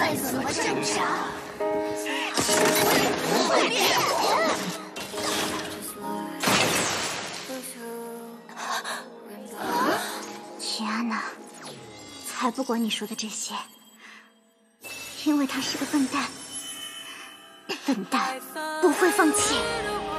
该怎么挣扎？不会变。 齐安娜，才不管你说的这些，因为他是个笨蛋，笨蛋不会放弃。